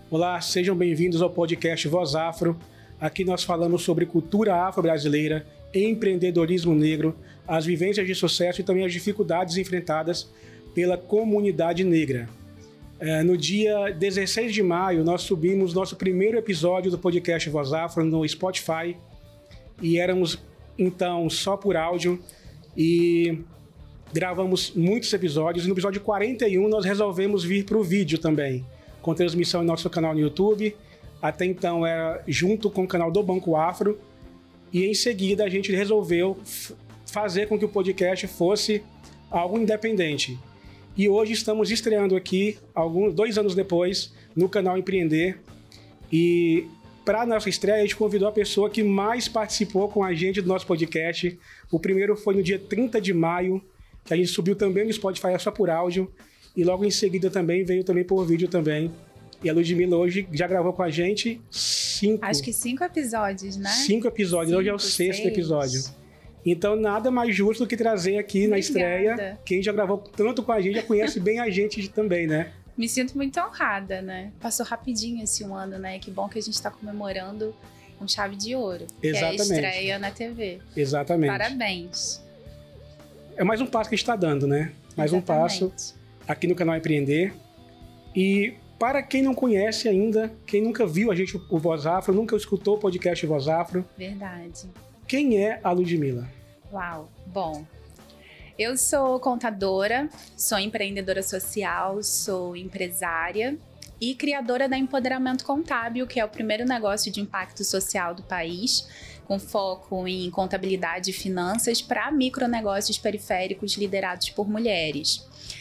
Olá, sejam bem-vindos ao podcast Voz Afro. Aqui nós falamos sobre cultura afro-brasileira, empreendedorismo negro, as vivências de sucesso e também as dificuldades enfrentadas pela comunidade negra. No dia 16 de maio, nós subimos nosso primeiro episódio do podcast Voz Afro no Spotify e éramos, então, só por áudio e gravamos muitos episódios. No episódio 41, nós resolvemos vir para o vídeo também, com transmissão em nosso canal no YouTube. Até então era junto com o canal do Banco Afro. E em seguida a gente resolveu fazer com que o podcast fosse algo independente. E hoje estamos estreando aqui, 2 anos depois, no canal Empreender. E para a nossa estreia, a gente convidou a pessoa que mais participou com a gente do nosso podcast. O primeiro foi no dia 30 de maio, que a gente subiu também no Spotify só por áudio. E logo em seguida também veio também por vídeo também. E a Ludmilla hoje já gravou com a gente 5. Acho que 5 episódios, né? 5 episódios, hoje é o 6º episódio. Então nada mais justo do que trazer aqui na estreia. Quem já gravou tanto com a gente já conhece bem a gente também, né? Me sinto muito honrada, né? Passou rapidinho esse um ano, né? Que bom que a gente está comemorando com chave de ouro. Exatamente. Que é a estreia na TV. Exatamente. Parabéns. É mais um passo que a gente está dando, né? Mais um passo aqui no canal Empreender. E para quem não conhece ainda, quem nunca viu a gente, o Voz Afro, nunca escutou o podcast Voz Afro. Verdade. Quem é a Ludmilla? Uau, bom. Eu sou contadora, sou empreendedora social, sou empresária e criadora da Empoderamento Contábil, que é o primeiro negócio de impacto social do país, com foco em contabilidade e finanças para micronegócios periféricos liderados por mulheres.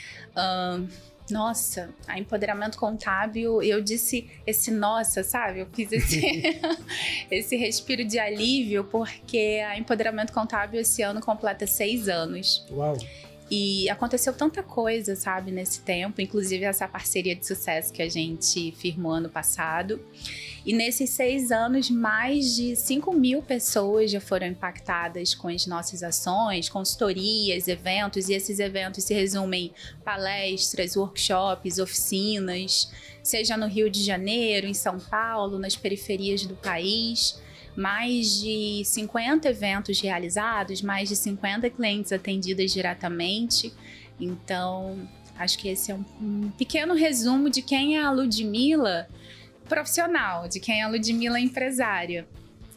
Nossa, a Empoderamento Contábil, eu disse esse nossa, sabe? Eu fiz esse respiro de alívio, porque a Empoderamento Contábil esse ano completa 6 anos. Uau! E aconteceu tanta coisa, sabe, nesse tempo, inclusive essa parceria de sucesso que a gente firmou ano passado. E nesses 6 anos, mais de 5.000 pessoas já foram impactadas com as nossas ações, consultorias, eventos, e esses eventos se resumem em palestras, workshops, oficinas, seja no Rio de Janeiro, em São Paulo, nas periferias do país. Mais de 50 eventos realizados, mais de 50 clientes atendidas diretamente. Então, acho que esse é um pequeno resumo de quem é a Ludmilla profissional, de quem é a Ludmilla empresária.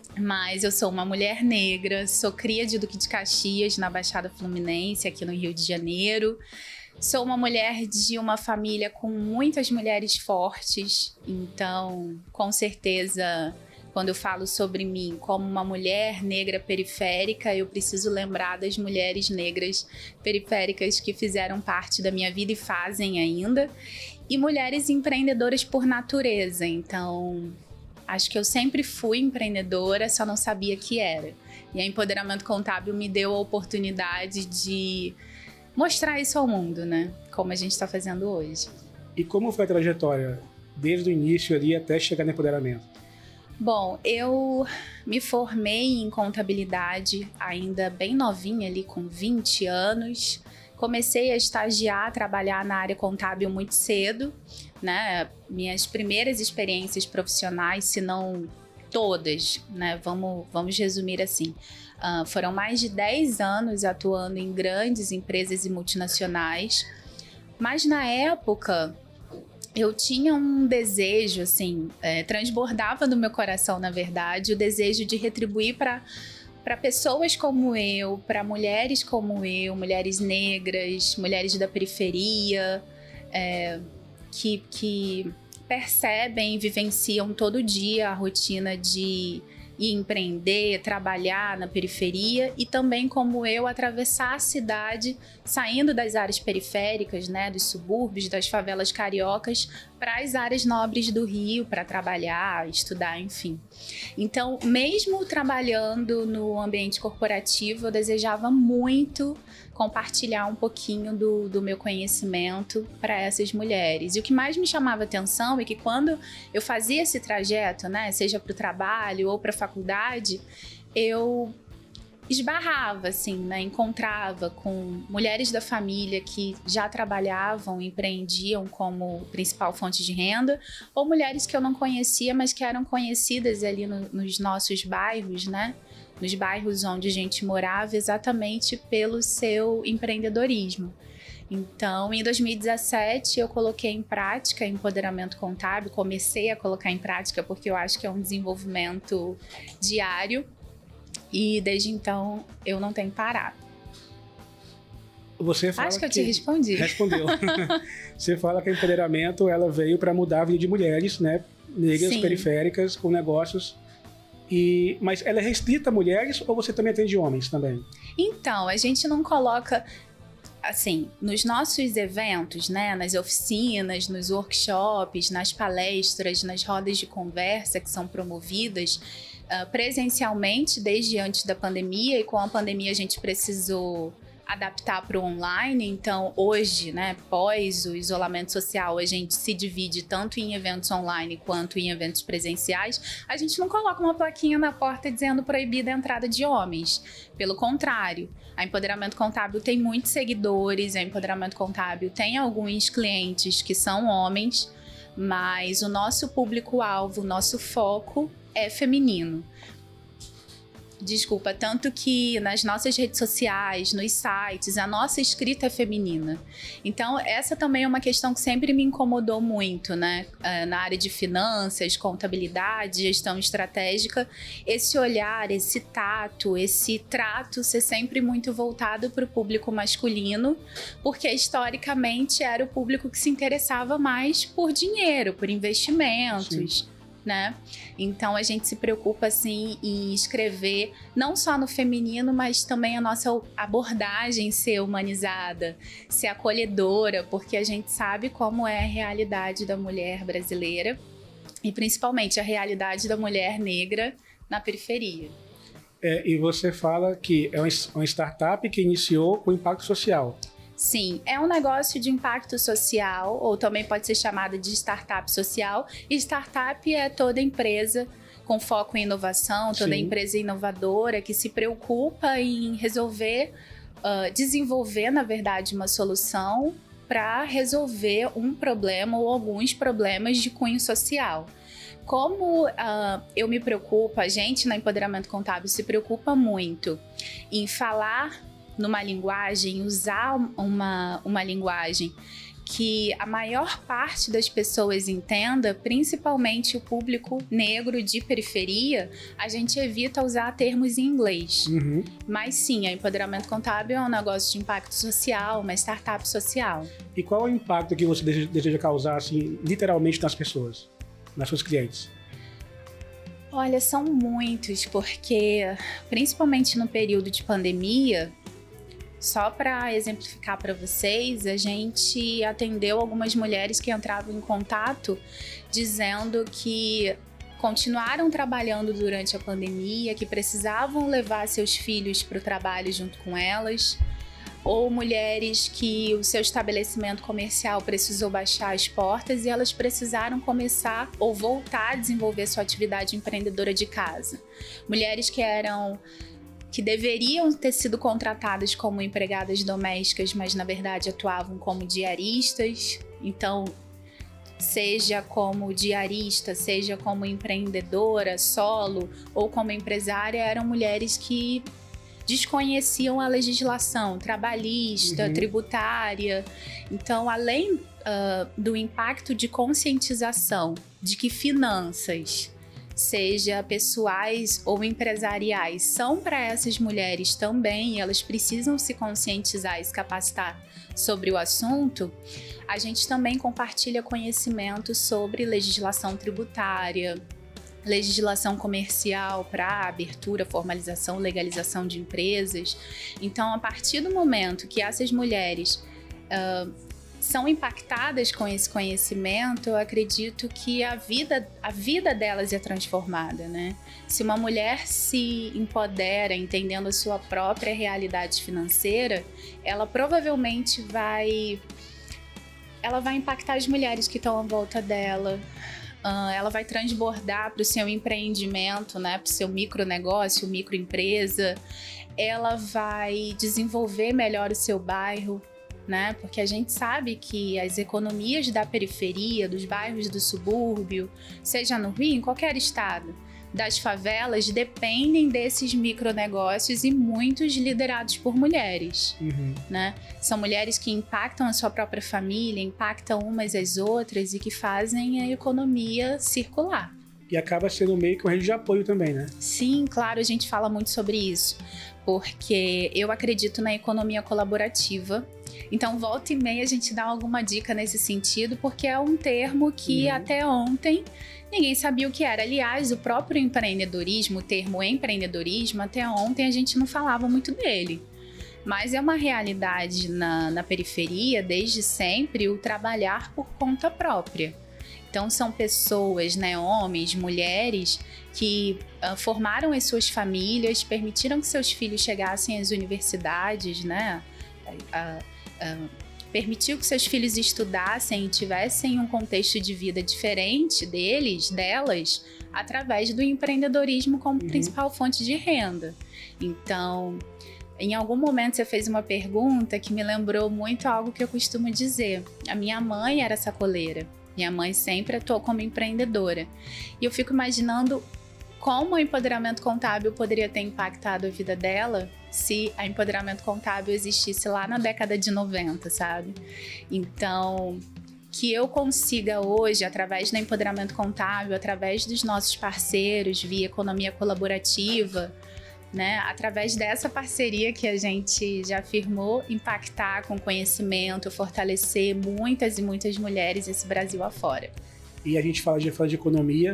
Mas eu sou uma mulher negra, sou cria de Duque de Caxias, na Baixada Fluminense, aqui no Rio de Janeiro. Sou uma mulher de uma família com muitas mulheres fortes, então, com certeza, quando eu falo sobre mim como uma mulher negra periférica, eu preciso lembrar das mulheres negras periféricas que fizeram parte da minha vida e fazem ainda. E mulheres empreendedoras por natureza. Então, acho que eu sempre fui empreendedora, só não sabia que era. E a Empoderamento Contábil me deu a oportunidade de mostrar isso ao mundo, né? Como a gente está fazendo hoje. E como foi a trajetória, desde o início ali até chegar no empoderamento? Bom, eu me formei em contabilidade ainda bem novinha ali, com 20 anos. Comecei a estagiar, a trabalhar na área contábil muito cedo, né? Minhas primeiras experiências profissionais, se não todas, né? Vamos resumir assim. Foram mais de 10 anos atuando em grandes empresas e multinacionais. Mas na época eu tinha um desejo, assim, transbordava no meu coração, na verdade, o desejo de retribuir para pessoas como eu, para mulheres como eu, mulheres negras, mulheres da periferia, que percebem e vivenciam todo dia a rotina de ir empreender, trabalhar na periferia, e também como eu atravessar a cidade, saindo das áreas periféricas, né, dos subúrbios, das favelas cariocas, para as áreas nobres do Rio, para trabalhar, estudar, enfim. Então, mesmo trabalhando no ambiente corporativo, eu desejava muito compartilhar um pouquinho do meu conhecimento para essas mulheres. E o que mais me chamava atenção é que quando eu fazia esse trajeto, né, seja para o trabalho ou para a faculdade, eu esbarrava, assim, né? Encontrava com mulheres da família que já trabalhavam, empreendiam como principal fonte de renda, ou mulheres que eu não conhecia, mas que eram conhecidas ali nos nossos bairros, né? Nos bairros onde a gente morava, exatamente pelo seu empreendedorismo. Então, em 2017, eu coloquei em prática empoderamento contábil, comecei a colocar em prática porque eu acho que é um desenvolvimento diário. E desde então eu não tenho parado. Você fala Acho que eu te respondi. Respondeu. Você fala que o empoderamento ela veio para mudar a vida de mulheres, né, negras, sim, periféricas, com negócios. Mas ela é restrita a mulheres ou você também atende homens também? Então, a gente não coloca, assim, nos nossos eventos, né, nas oficinas, nos workshops, nas palestras, nas rodas de conversa que são promovidas presencialmente desde antes da pandemia, e com a pandemia a gente precisou adaptar para o online. Então hoje, né, pós o isolamento social, a gente se divide tanto em eventos online quanto em eventos presenciais. A gente não coloca uma plaquinha na porta dizendo proibida a entrada de homens, pelo contrário, a Empoderamento Contábil tem muitos seguidores, a Empoderamento Contábil tem alguns clientes que são homens, mas o nosso público-alvo, o nosso foco é feminino. Desculpa, tanto que nas nossas redes sociais, nos sites, a nossa escrita é feminina. Então, essa também é uma questão que sempre me incomodou muito, né? Na área de finanças, contabilidade, gestão estratégica, esse olhar, esse tato, esse trato ser sempre muito voltado para o público masculino, porque historicamente era o público que se interessava mais por dinheiro, por investimentos. Sim. Né? Então a gente se preocupa assim em escrever não só no feminino, mas também a nossa abordagem ser humanizada, ser acolhedora, porque a gente sabe como é a realidade da mulher brasileira e principalmente a realidade da mulher negra na periferia. E você fala que é uma startup que iniciou com impacto social. Sim, é um negócio de impacto social, ou também pode ser chamada de startup social. E startup é toda empresa com foco em inovação, toda Sim. empresa inovadora que se preocupa em resolver, desenvolver, na verdade, uma solução para resolver um problema ou alguns problemas de cunho social. Como eu me preocupo, a gente na Empoderamento Contábil se preocupa muito em falar numa linguagem, usar uma linguagem que a maior parte das pessoas entenda, principalmente o público negro de periferia, a gente evita usar termos em inglês. Uhum. Mas sim, a Empoderamento Contábil é um negócio de impacto social, uma startup social. E qual é o impacto que você deseja causar, assim, literalmente nas pessoas, nas suas clientes? Olha, são muitos, porque principalmente no período de pandemia, só para exemplificar para vocês, a gente atendeu algumas mulheres que entravam em contato dizendo que continuaram trabalhando durante a pandemia, que precisavam levar seus filhos para o trabalho junto com elas, ou mulheres que o seu estabelecimento comercial precisou baixar as portas e elas precisaram começar ou voltar a desenvolver sua atividade empreendedora de casa. Mulheres que deveriam ter sido contratadas como empregadas domésticas, mas na verdade atuavam como diaristas. Então, seja como diarista, seja como empreendedora, solo ou como empresária, eram mulheres que desconheciam a legislação trabalhista, tributária. Então, além do impacto de conscientização de que finanças, seja pessoais ou empresariais, são para essas mulheres também, e elas precisam se conscientizar e se capacitar sobre o assunto, a gente também compartilha conhecimento sobre legislação tributária, legislação comercial para abertura, formalização, legalização de empresas. Então, a partir do momento que essas mulheres são impactadas com esse conhecimento, eu acredito que a vida delas é transformada, né? Se uma mulher se empodera entendendo a sua própria realidade financeira, ela provavelmente vai impactar as mulheres que estão à volta dela. Ela vai transbordar para o seu empreendimento, né? Para o seu micronegócio, microempresa. ela vai desenvolver melhor o seu bairro, né? Porque a gente sabe que as economias da periferia, dos bairros do subúrbio, seja no Rio, em qualquer estado, das favelas, dependem desses micronegócios e muitos liderados por mulheres, né? São mulheres que impactam a sua própria família, impactam umas às outras e que fazem a economia circular. E acaba sendo meio que uma rede de apoio também, né? Sim, claro, a gente fala muito sobre isso, porque eu acredito na economia colaborativa. Então, volta e meia a gente dá alguma dica nesse sentido, porque é um termo que até ontem ninguém sabia o que era. Aliás, o próprio empreendedorismo, o termo empreendedorismo, até ontem a gente não falava muito dele. Mas é uma realidade na periferia, desde sempre, o trabalhar por conta própria. Então, são pessoas, né, homens, mulheres, que formaram as suas famílias, permitiram que seus filhos chegassem às universidades, né? Permitiu que seus filhos estudassem e tivessem um contexto de vida diferente delas, através do empreendedorismo como principal fonte de renda. Então, em algum momento você fez uma pergunta que me lembrou muito algo que eu costumo dizer. A minha mãe era sacoleira. Minha mãe sempre atuou como empreendedora. E eu fico imaginando como o empoderamento contábil poderia ter impactado a vida dela se a empoderamento contábil existisse lá na década de 90, sabe? Então, que eu consiga hoje, através do empoderamento contábil, através dos nossos parceiros, via economia colaborativa, né, através dessa parceria que a gente já firmou, impactar com conhecimento, fortalecer muitas e muitas mulheres esse Brasil afora. E a gente fala de economia,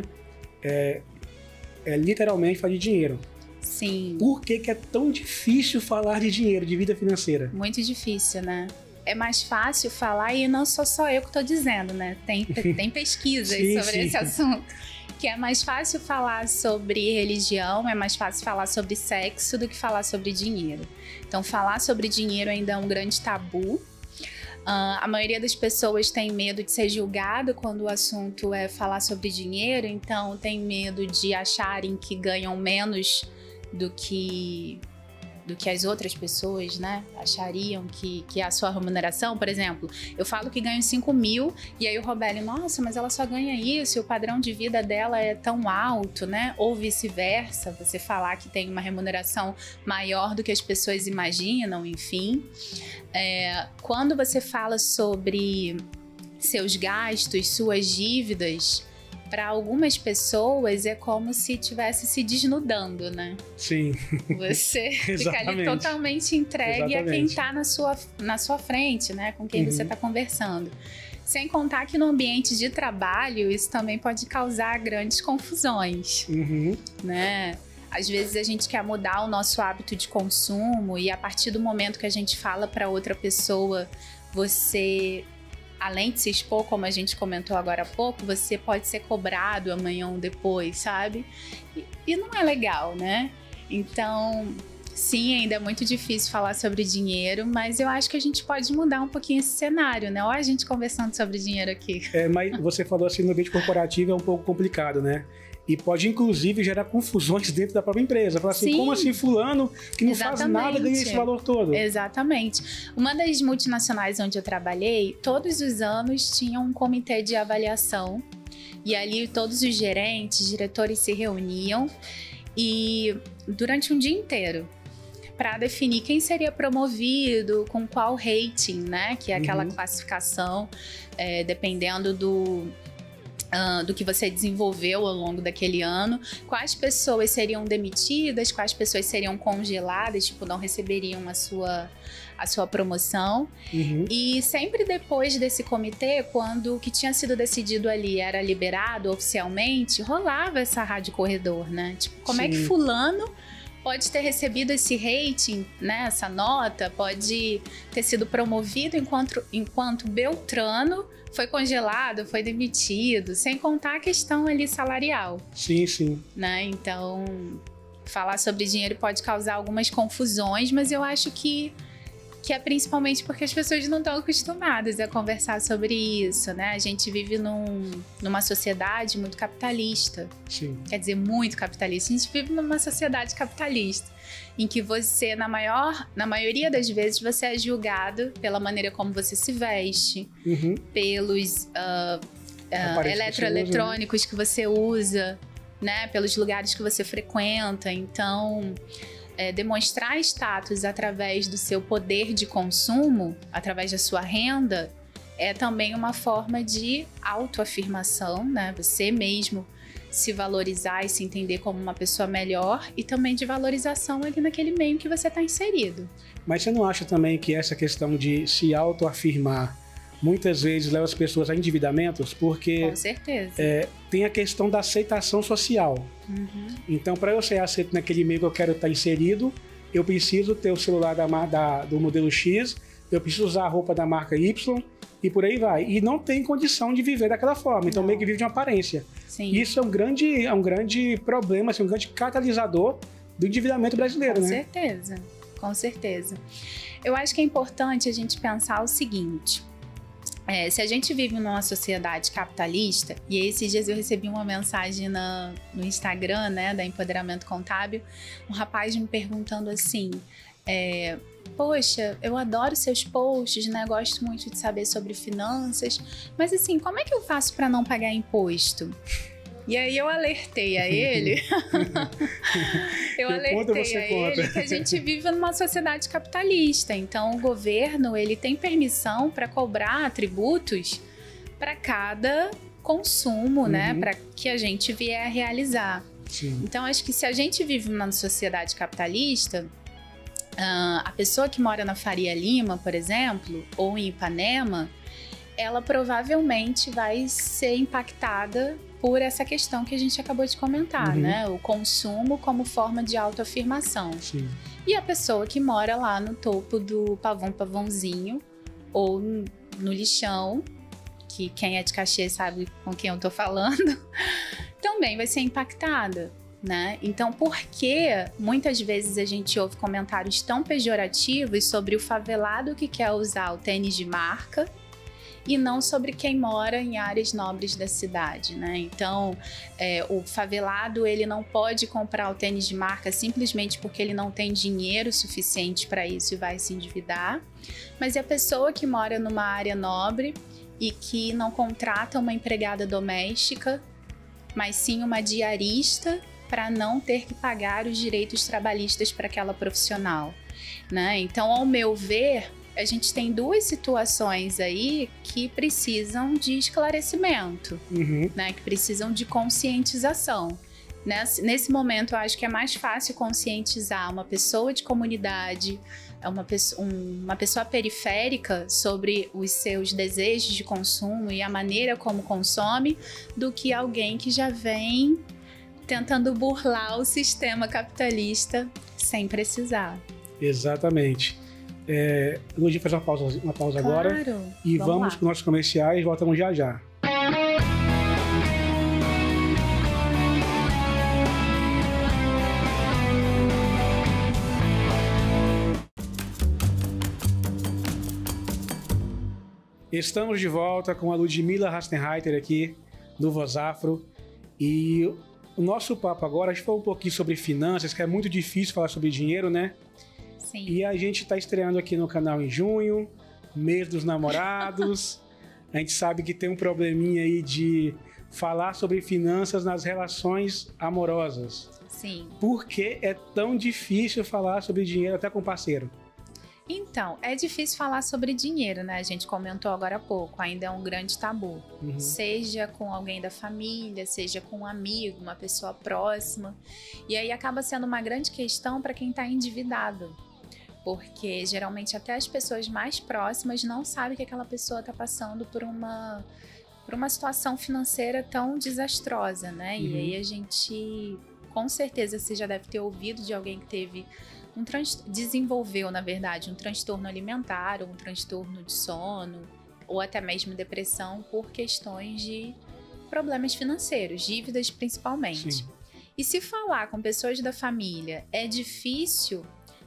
literalmente falar de dinheiro. Sim. Por que é tão difícil falar de dinheiro, de vida financeira? Muito difícil, né? É mais fácil falar, e não sou só eu que estou dizendo, né? Tem pesquisas sobre esse assunto. Que é mais fácil falar sobre religião, é mais fácil falar sobre sexo do que falar sobre dinheiro. Então, falar sobre dinheiro ainda é um grande tabu. A maioria das pessoas tem medo de ser julgada quando o assunto é falar sobre dinheiro, então tem medo de acharem que ganham menos do que as outras pessoas, né, achariam que é a sua remuneração. Por exemplo, eu falo que ganho 5 mil e aí o Robélio, nossa, mas ela só ganha isso e o padrão de vida dela é tão alto, né? Ou vice-versa, você falar que tem uma remuneração maior do que as pessoas imaginam, enfim. Quando você fala sobre seus gastos, suas dívidas, para algumas pessoas é como se estivesse se desnudando, né? Sim. Você fica ali totalmente entregue a quem está na sua frente, né? Com quem você está conversando. Sem contar que no ambiente de trabalho isso também pode causar grandes confusões, né? Às vezes a gente quer mudar o nosso hábito de consumo e a partir do momento que a gente fala para outra pessoa, você, além de se expor, como a gente comentou agora há pouco, você pode ser cobrado amanhã ou depois, sabe? E não é legal, né? Então, sim, ainda é muito difícil falar sobre dinheiro, mas eu acho que a gente pode mudar um pouquinho esse cenário, né? Olha a gente conversando sobre dinheiro aqui. Mas você falou assim, no ambiente corporativo é um pouco complicado, né? E pode, inclusive, gerar confusões dentro da própria empresa. Falar assim, como assim fulano que não faz nada ganha esse valor todo? Exatamente. Uma das multinacionais onde eu trabalhei, todos os anos tinha um comitê de avaliação. E ali todos os gerentes, diretores se reuniam e durante um dia inteiro para definir quem seria promovido, com qual rating, né? Que é aquela classificação, dependendo do que você desenvolveu ao longo daquele ano, quais pessoas seriam demitidas, quais pessoas seriam congeladas, tipo, não receberiam a sua promoção. E sempre depois desse comitê, quando o que tinha sido decidido ali era liberado oficialmente, rolava essa rádio corredor, né? Tipo, como é que fulano pode ter recebido esse rating, né, essa nota, pode ter sido promovido enquanto Beltrano foi congelado, foi demitido, sem contar a questão ali salarial. Sim, sim. Né? Então, falar sobre dinheiro pode causar algumas confusões, mas eu acho que que é principalmente porque as pessoas não estão acostumadas a conversar sobre isso, né? A gente vive numa sociedade muito capitalista. Sim. Quer dizer, muito capitalista. A gente vive numa sociedade capitalista, em que você, na maioria das vezes, você é julgado pela maneira como você se veste, pelos eletroeletrônicos que você usa, né? Pelos lugares que você frequenta. Então, demonstrar status através do seu poder de consumo, através da sua renda, é também uma forma de autoafirmação, né? Você mesmo se valorizar e se entender como uma pessoa melhor, e também de valorização ali naquele meio que você está inserido. Mas você não acha também que essa questão de se autoafirmar muitas vezes leva as pessoas a endividamentos? Porque com certeza. Tem a questão da aceitação social. Então, para eu ser aceito naquele meio que eu quero estar inserido, eu preciso ter o celular do modelo X, eu preciso usar a roupa da marca Y, e por aí vai. E não tem condição de viver daquela forma. Então, meio que vive de uma aparência. Sim. Isso é um grande problema, assim, um grande catalisador do endividamento brasileiro, né? Com certeza, com certeza. Eu acho que é importante a gente pensar o seguinte. Se a gente vive numa sociedade capitalista, e esses dias eu recebi uma mensagem no Instagram, né, da Empoderamento Contábil, um rapaz me perguntando assim, poxa, eu adoro seus posts, né, gosto muito de saber sobre finanças, mas assim, como é que eu faço para não pagar imposto? E aí eu alertei a ele, que a gente vive numa sociedade capitalista, então o governo ele tem permissão para cobrar tributos para cada consumo, né, para que a gente vier a realizar. Sim. Então acho que se a gente vive numa sociedade capitalista, a pessoa que mora na Faria Lima, por exemplo, ou em Ipanema, ela provavelmente vai ser impactada por essa questão que a gente acabou de comentar, né? O consumo como forma de autoafirmação. Sim. E a pessoa que mora lá no topo do Pavãozinho ou no lixão, que quem é de Caxias sabe com quem eu tô falando, também vai ser impactada, né? Então, por que muitas vezes a gente ouve comentários tão pejorativos sobre o favelado que quer usar o tênis de marca e não sobre quem mora em áreas nobres da cidade, né? Então, o favelado, ele não pode comprar o tênis de marca simplesmente porque ele não tem dinheiro suficiente para isso e vai se endividar. Mas é a pessoa que mora numa área nobre e que não contrata uma empregada doméstica, mas sim uma diarista para não ter que pagar os direitos trabalhistas para aquela profissional, né? Então, ao meu ver, a gente tem duas situações aí que precisam de esclarecimento, né? Que precisam de conscientização. Nesse momento, eu acho que é mais fácil conscientizar uma pessoa de comunidade, uma pessoa periférica sobre os seus desejos de consumo e a maneira como consome, do que alguém que já vem tentando burlar o sistema capitalista sem precisar. Exatamente. Luiz, faz uma pausa claro, agora e vamos para os nossos comerciais, voltamos já já. Estamos de volta com a Ludmila Rastenreiter aqui do Voz Afro, e o nosso papo agora, a gente falou um pouquinho sobre finanças, que é muito difícil falar sobre dinheiro, né? Sim. E a gente está estreando aqui no canal em junho, mês dos namorados. A gente sabe que tem um probleminha aí de falar sobre finanças nas relações amorosas. Sim. Por que é tão difícil falar sobre dinheiro até com parceiro? Então, é difícil falar sobre dinheiro, né? A gente comentou agora há pouco, ainda é um grande tabu. Seja com alguém da família, seja com um amigo, uma pessoa próxima. E aí acaba sendo uma grande questão para quem está endividado. Porque geralmente até as pessoas mais próximas não sabem que aquela pessoa está passando por uma situação financeira tão desastrosa, né? E aí a gente, com certeza, você já deve ter ouvido de alguém que teve desenvolveu, na verdade, um transtorno alimentar, ou um transtorno de sono, ou até mesmo depressão por questões de problemas financeiros, dívidas principalmente. Sim. E se falar com pessoas da família é difícil,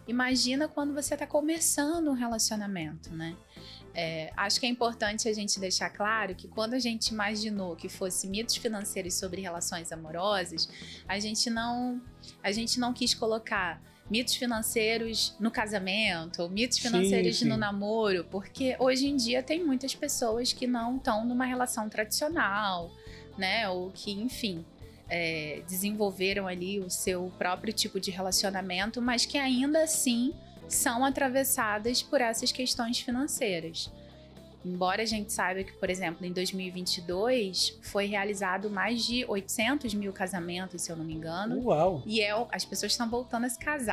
Imagina quando você está começando um relacionamento, né? Acho que é importante a gente deixar claro que quando a gente imaginou que fosse mitos financeiros sobre relações amorosas, a gente não quis colocar mitos financeiros no casamento, ou mitos financeiros no namoro, porque hoje em dia tem muitas pessoas que não estão numa relação tradicional, né? Ou que, enfim, desenvolveram ali o seu próprio tipo de relacionamento, mas que ainda assim são atravessadas por essas questões financeiras. Embora a gente saiba que, por exemplo, em 2022 foi realizado mais de 800 mil casamentos, se eu não me engano. Uau! E as pessoas estão voltando a se casar.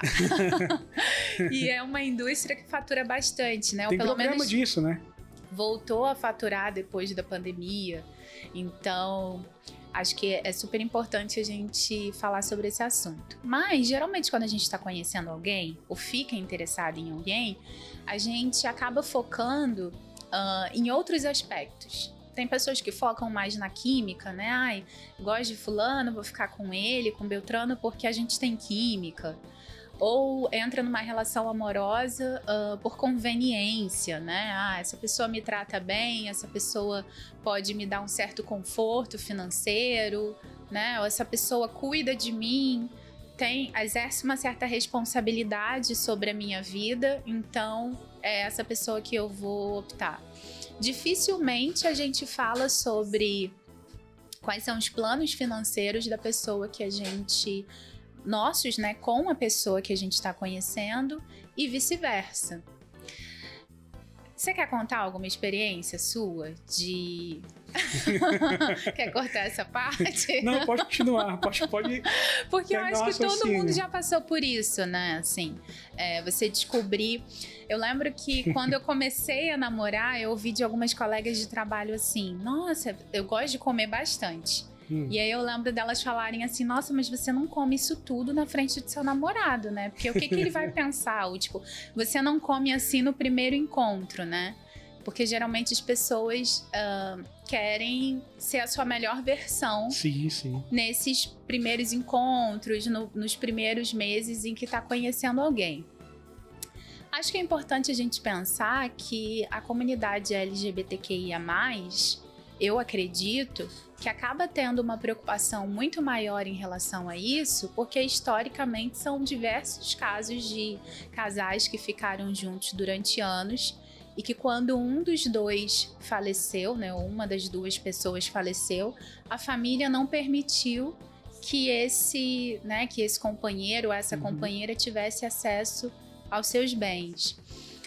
E é uma indústria que fatura bastante, né? Tem programa disso, né? Voltou a faturar depois da pandemia. Então, acho que é super importante a gente falar sobre esse assunto. Mas, geralmente, quando a gente está conhecendo alguém, ou fica interessado em alguém, a gente acaba focando em outros aspectos. Tem pessoas que focam mais na química, né? Ai, gosto de fulano, vou ficar com ele, com Beltrano, porque a gente tem química. Ou entra numa relação amorosa por conveniência, né? Ah, essa pessoa me trata bem, essa pessoa pode me dar um certo conforto financeiro, né? Ou essa pessoa cuida de mim, exerce uma certa responsabilidade sobre a minha vida, então é essa pessoa que eu vou optar. Dificilmente a gente fala sobre quais são os planos financeiros da pessoa que a gente... nossos, né, com a pessoa que a gente está conhecendo e vice-versa. Você quer contar alguma experiência sua de... Quer cortar essa parte? Não, pode continuar, pode. Porque eu acho que todo mundo já passou por isso, né? Assim, você descobrir... Eu lembro que quando eu comecei a namorar, eu ouvi de algumas colegas de trabalho assim, nossa, eu gosto de comer bastante. E aí eu lembro delas falarem assim, nossa, mas você não come isso tudo na frente do seu namorado, né? Porque o que ele vai pensar? Ou, tipo, você não come assim no primeiro encontro, né? Porque geralmente as pessoas querem ser a sua melhor versão. Sim, sim. Nesses primeiros encontros, nos primeiros meses em que tá conhecendo alguém. Acho que é importante a gente pensar que a comunidade LGBTQIA+, eu acredito que acaba tendo uma preocupação muito maior em relação a isso, porque historicamente são diversos casos de casais que ficaram juntos durante anos e que quando um dos dois faleceu, né, ou uma das duas pessoas faleceu, a família não permitiu que esse companheiro ou essa companheira tivesse acesso aos seus bens.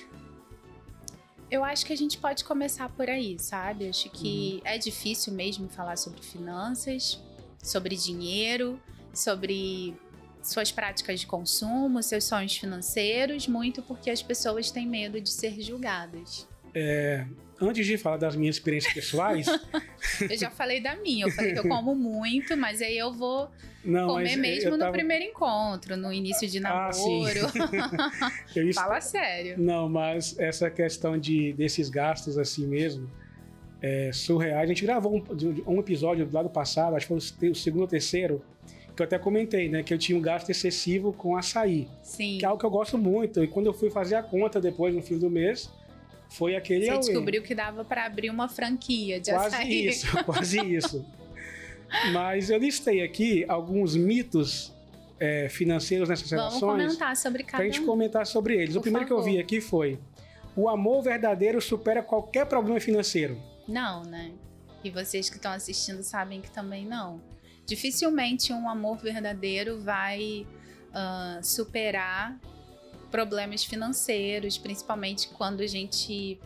Eu acho que a gente pode começar por aí, sabe? Eu acho que é difícil mesmo falar sobre finanças, sobre dinheiro, sobre suas práticas de consumo, seus sonhos financeiros, muito porque as pessoas têm medo de ser julgadas. Antes de falar das minhas experiências pessoais... Eu já falei da minha, eu falei que eu como muito, mas aí eu vou comer mesmo no primeiro encontro, no início de namoro. Fala sério. Não, mas essa questão desses gastos assim mesmo, surreais. A gente gravou um episódio lá do passado, acho que foi o segundo ou terceiro, que eu até comentei, né, que eu tinha um gasto excessivo com açaí. Sim. Que é algo que eu gosto muito. E quando eu fui fazer a conta depois, no fim do mês, foi aquele... Você descobriu que dava para abrir uma franquia de açaí. Quase isso. Mas eu listei aqui alguns mitos financeiros nessas relações. Vamos comentar sobre cada um. Pra gente comentar sobre eles. O primeiro que eu vi aqui foi: o amor verdadeiro supera qualquer problema financeiro. Não, né? E vocês que estão assistindo sabem que também não. Dificilmente um amor verdadeiro vai superar problemas financeiros, principalmente quando a gente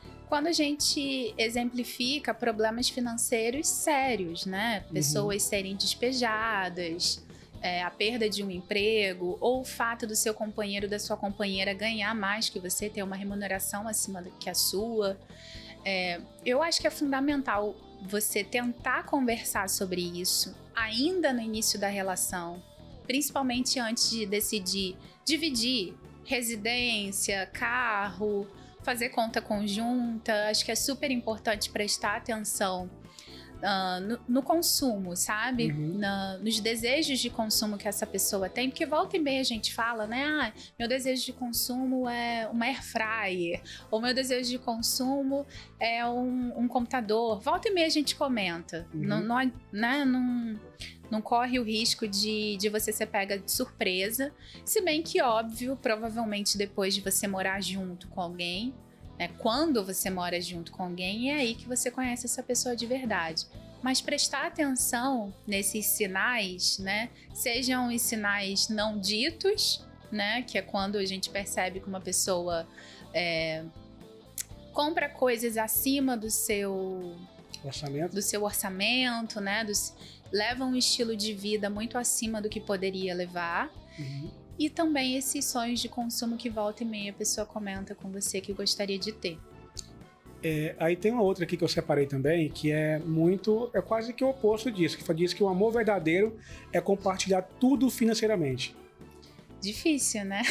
exemplifica problemas financeiros sérios, né? Pessoas serem despejadas, a perda de um emprego, ou o fato do seu companheiro, da sua companheira ganhar mais que você, ter uma remuneração acima que a sua. Eu acho que é fundamental você tentar conversar sobre isso ainda no início da relação, principalmente antes de decidir dividir residência, carro, fazer conta conjunta. Acho que é super importante prestar atenção no consumo, sabe? Nos desejos de consumo que essa pessoa tem, porque volta e meia a gente fala, né? Ah, meu desejo de consumo é uma air fryer, ou meu desejo de consumo é um computador. Volta e meia a gente comenta. Não corre o risco de você ser pega de surpresa, se bem que, óbvio, provavelmente depois de você morar junto com alguém, né, quando você mora junto com alguém, é aí que você conhece essa pessoa de verdade. Mas prestar atenção nesses sinais, né, sejam os sinais não ditos, né, que é quando a gente percebe que uma pessoa compra coisas acima do seu orçamento, né, leva um estilo de vida muito acima do que poderia levar. E também esses sonhos de consumo que volta e meia a pessoa comenta com você que gostaria de ter. Aí tem uma outra aqui que eu separei também, que é quase que o oposto disso, que diz que o amor verdadeiro é compartilhar tudo financeiramente. Difícil, né?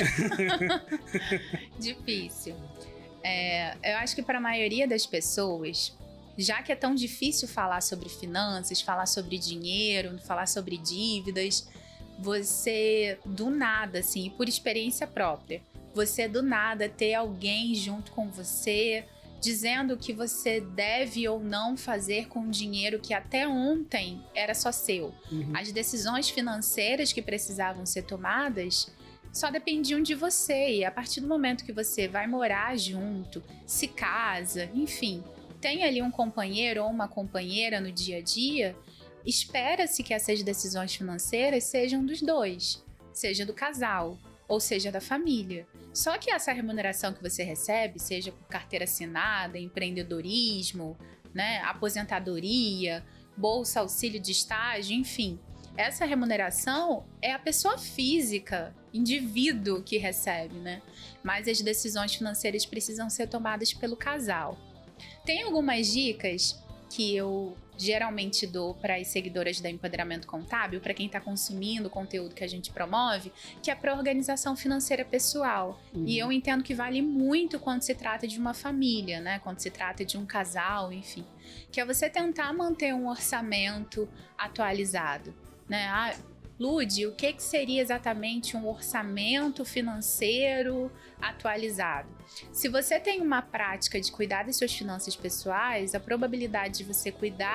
Difícil. Eu acho que para a maioria das pessoas, já que é tão difícil falar sobre finanças, falar sobre dinheiro, falar sobre dívidas, você do nada, assim, por experiência própria, você do nada ter alguém junto com você dizendo o que você deve ou não fazer com o dinheiro que até ontem era só seu. As decisões financeiras que precisavam ser tomadas só dependiam de você, e a partir do momento que você vai morar junto, se casa, enfim, tem ali um companheiro ou uma companheira no dia a dia, espera-se que essas decisões financeiras sejam dos dois, seja do casal ou seja da família. Só que essa remuneração que você recebe, seja por carteira assinada, empreendedorismo, né, aposentadoria, bolsa, auxílio de estágio, enfim, essa remuneração é a pessoa física, indivíduo que recebe, né? Mas as decisões financeiras precisam ser tomadas pelo casal. Tem algumas dicas que eu geralmente dou para as seguidoras da Empoderamento Contábil, para quem está consumindo o conteúdo que a gente promove, que é para organização financeira pessoal. E eu entendo que vale muito quando se trata de uma família, né? Quando se trata de um casal, enfim. Que é você tentar manter um orçamento atualizado, né? Lude, o que seria exatamente um orçamento financeiro atualizado? Se você tem uma prática de cuidar das suas finanças pessoais, a probabilidade de você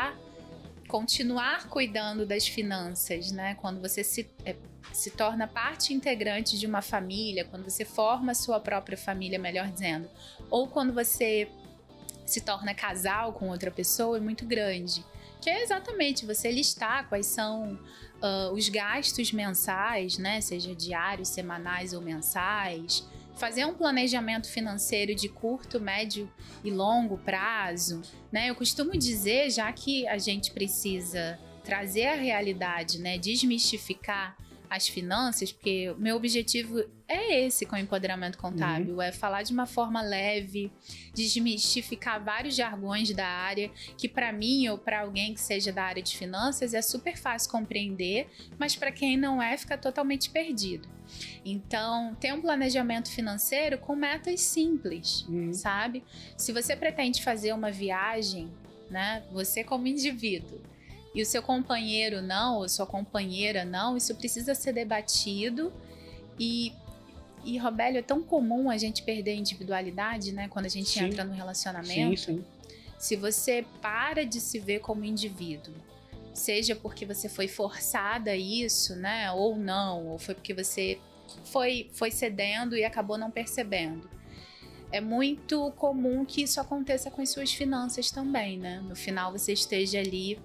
continuar cuidando das finanças, né? Quando você se torna parte integrante de uma família, quando você forma a sua própria família, melhor dizendo, ou quando você se torna casal com outra pessoa, é muito grande. Que é exatamente você listar quais são os gastos mensais, né? Seja diários, semanais ou mensais. Fazer um planejamento financeiro de curto, médio e longo prazo, né? Eu costumo dizer, já que a gente precisa trazer a realidade, né? Desmistificar as finanças, porque o meu objetivo é esse com o Empoderamento Contábil, é falar de uma forma leve, desmistificar vários jargões da área, que para mim ou para alguém que seja da área de finanças é super fácil compreender, mas para quem não é, fica totalmente perdido. Então, ter um planejamento financeiro com metas simples, sabe? Se você pretende fazer uma viagem, né, você como indivíduo, e o seu companheiro não, ou sua companheira não, isso precisa ser debatido. E Robélio, é tão comum a gente perder a individualidade, né? Quando a gente entra no relacionamento. Sim. Se você para de se ver como indivíduo, seja porque você foi forçada a isso, né? Ou não, ou foi porque você foi cedendo e acabou não percebendo. É muito comum que isso aconteça com as suas finanças também, né? No final você esteja ali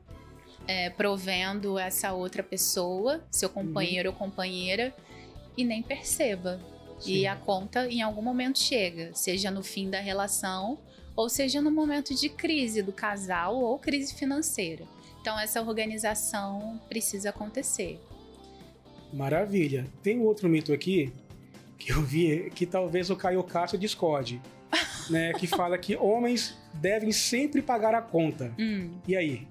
provendo essa outra pessoa, seu companheiro ou companheira, e nem perceba. Sim. E a conta em algum momento chega, seja no fim da relação ou seja no momento de crise do casal ou crise financeira. Então essa organização precisa acontecer. Maravilha. Tem um outro mito aqui que eu vi, que talvez o Caio Castro discorde, né? Que fala que homens devem sempre pagar a conta. E aí?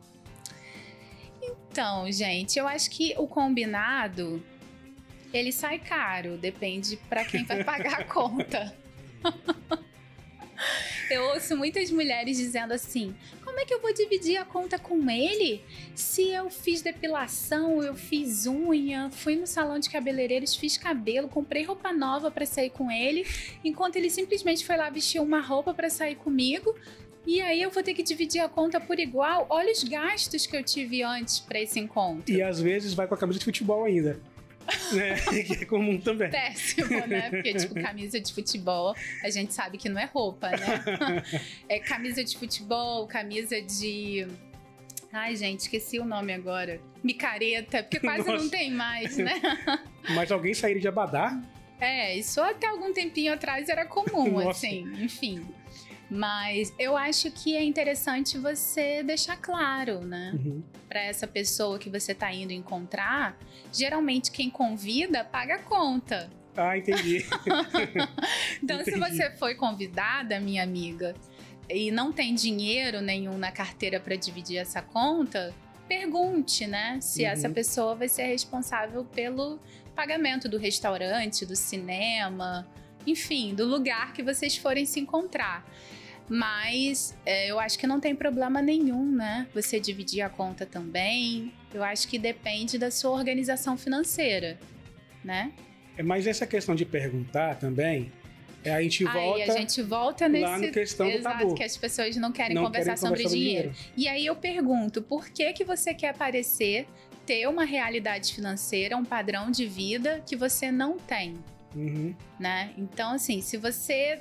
Então, gente, eu acho que o combinado, ele sai caro, depende para quem vai pagar a conta. Eu ouço muitas mulheres dizendo assim, como é que eu vou dividir a conta com ele se eu fiz depilação, eu fiz unha, fui no salão de cabeleireiros, fiz cabelo, comprei roupa nova pra sair com ele, enquanto ele simplesmente foi lá vestir uma roupa pra sair comigo. E aí eu vou ter que dividir a conta por igual. Olha os gastos que eu tive antes pra esse encontro. E às vezes vai com a camisa de futebol ainda. Né? Que é comum também. Péssimo, né? Porque, tipo, camisa de futebol, a gente sabe que não é roupa, né? É camisa de futebol, camisa de... Ai, gente, esqueci o nome agora. Micareta, porque quase não tem mais, né? Mas alguém sair de abadá? É, isso até algum tempinho atrás era comum, assim, enfim. Mas eu acho que é interessante você deixar claro, né? Para essa pessoa que você tá indo encontrar, geralmente quem convida paga a conta. Ah, entendi. Então, se você foi convidada, minha amiga, e não tem dinheiro nenhum na carteira para dividir essa conta, pergunte, né? Se essa pessoa vai ser responsável pelo pagamento do restaurante, do cinema, enfim, do lugar que vocês forem se encontrar. Mas eu acho que não tem problema nenhum, né? Você dividir a conta também. Eu acho que depende da sua organização financeira, né? Mas essa questão de perguntar também, a gente volta nesse, lá na questão do tabu. Que as pessoas não querem conversar sobre dinheiro. E aí eu pergunto, por que você quer parecer ter uma realidade financeira, um padrão de vida que você não tem? Né? Então, assim, se você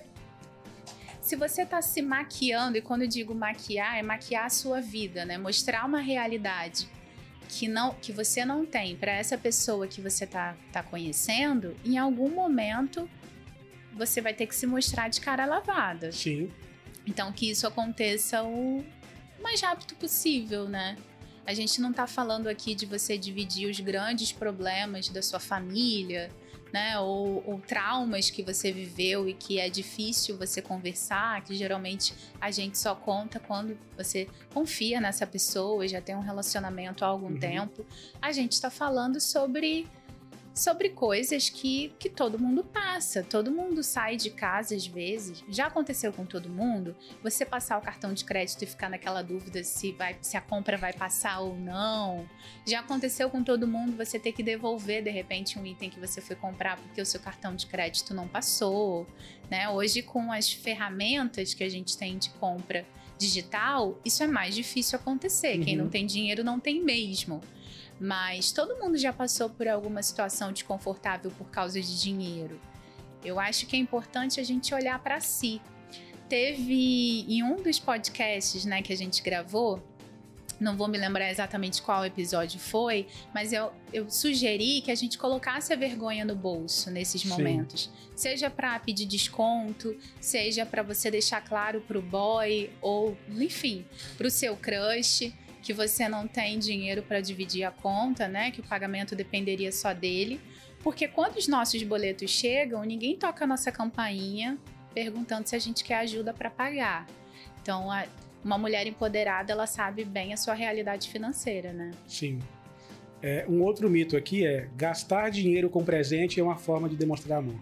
tá se maquiando, e quando eu digo maquiar, é maquiar a sua vida, né? Mostrar uma realidade que você não tem para essa pessoa que você tá conhecendo, em algum momento você vai ter que se mostrar de cara lavada. Sim. Então, que isso aconteça o mais rápido possível, né? A gente não tá falando aqui de você dividir os grandes problemas da sua família, né? Ou traumas que você viveu e que é difícil você conversar, que geralmente a gente só conta quando você confia nessa pessoa e já tem um relacionamento há algum tempo. A gente tá falando sobre coisas que todo mundo passa. Todo mundo sai de casa às vezes. Já aconteceu com todo mundo? Você passar o cartão de crédito e ficar naquela dúvida se a compra vai passar ou não. Já aconteceu com todo mundo você ter que devolver, de repente, um item que você foi comprar porque o seu cartão de crédito não passou, né? Hoje, com as ferramentas que a gente tem de compra digital, isso é mais difícil acontecer. Quem não tem dinheiro não tem mesmo. Mas todo mundo já passou por alguma situação desconfortável por causa de dinheiro. Eu acho que é importante a gente olhar para si. Teve em um dos podcasts, né, que a gente gravou, não vou me lembrar exatamente qual episódio foi, mas eu sugeri que a gente colocasse a vergonha no bolso nesses momentos. Seja para pedir desconto, seja para você deixar claro pro boy ou, enfim, pro seu crush, que você não tem dinheiro para dividir a conta, né? Que o pagamento dependeria só dele. Porque quando os nossos boletos chegam, ninguém toca a nossa campainha perguntando se a gente quer ajuda para pagar. Então, uma mulher empoderada, ela sabe bem a sua realidade financeira, né? Sim. Um outro mito aqui é gastar dinheiro com presente é uma forma de demonstrar amor.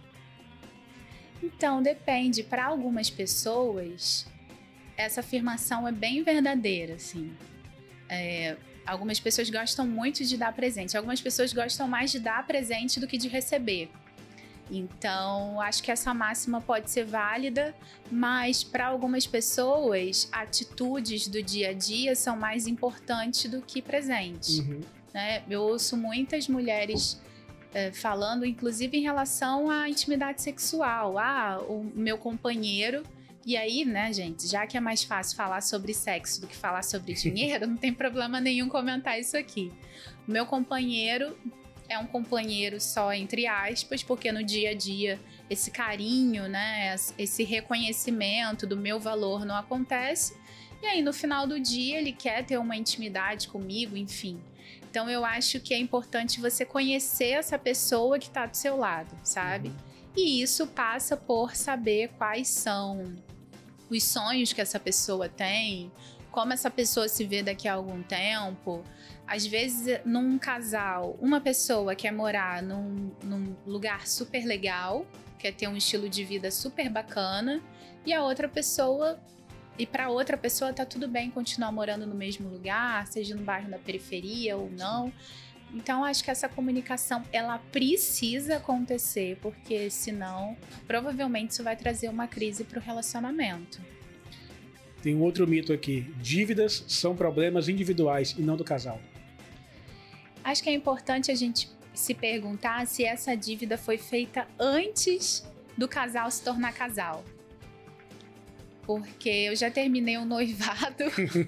Então, depende. Para algumas pessoas, essa afirmação é bem verdadeira, assim. Algumas pessoas gostam muito de dar presente. Algumas pessoas gostam mais de dar presente do que de receber. Então, acho que essa máxima pode ser válida, mas para algumas pessoas, atitudes do dia a dia são mais importantes do que presentes. Né? Eu ouço muitas mulheres falando, inclusive em relação à intimidade sexual. O meu companheiro... E aí, né, gente, já que é mais fácil falar sobre sexo do que falar sobre dinheiro, não tem problema nenhum comentar isso aqui. O meu companheiro é um companheiro só entre aspas, porque no dia a dia esse carinho, né, esse reconhecimento do meu valor não acontece. E aí, no final do dia, ele quer ter uma intimidade comigo, enfim. Então, eu acho que é importante você conhecer essa pessoa que está do seu lado, sabe? E isso passa por saber quais são os sonhos que essa pessoa tem, como essa pessoa se vê daqui a algum tempo. Às vezes, num casal, uma pessoa quer morar num lugar super legal, quer ter um estilo de vida super bacana, e a outra pessoa... E para outra pessoa tá tudo bem continuar morando no mesmo lugar, seja no bairro da periferia ou não. Então, acho que essa comunicação, ela precisa acontecer, porque senão, provavelmente isso vai trazer uma crise para o relacionamento. Tem um outro mito aqui. Dívidas são problemas individuais e não do casal. Acho que é importante a gente se perguntar se essa dívida foi feita antes do casal se tornar casal. Porque eu já terminei um noivado.